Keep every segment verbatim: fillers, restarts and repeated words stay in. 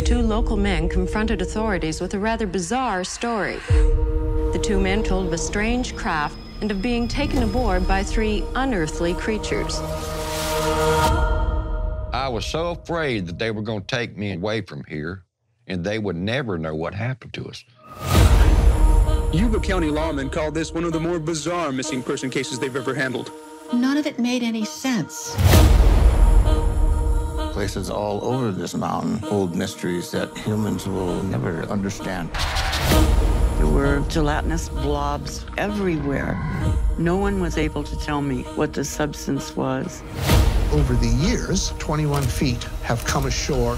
two local men confronted authorities with a rather bizarre story. The two men told of a strange craft and of being taken aboard by three unearthly creatures. I was so afraid that they were going to take me away from here, and they would never know what happened to us. Yuba County lawmen called this one of the more bizarre missing person cases they've ever handled. None of it made any sense. Places all over this mountain hold mysteries that humans will never understand. There were gelatinous blobs everywhere. No one was able to tell me what the substance was. Over the years, twenty-one feet have come ashore.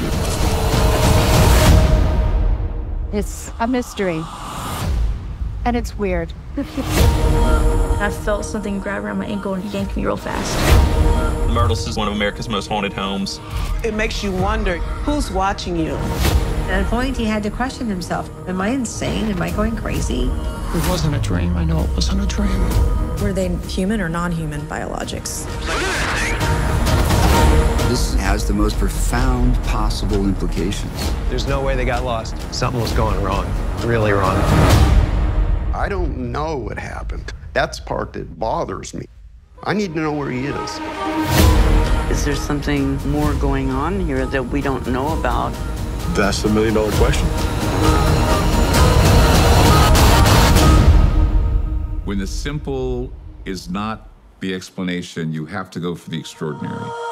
It's a mystery, and it's weird. I felt something grab around my ankle and yank me real fast. Myrtles is one of America's most haunted homes. It makes you wonder, who's watching you? At a point, he had to question himself. Am I insane? Am I going crazy? It wasn't a dream. I know it wasn't a dream. Were they human or non-human biologics? This has the most profound possible implications. There's no way they got lost. Something was going wrong, really wrong. I don't know what happened. That's the part that bothers me. I need to know where he is. Is there something more going on here that we don't know about? That's the million dollar question. When the simple is not the explanation, you have to go for the extraordinary.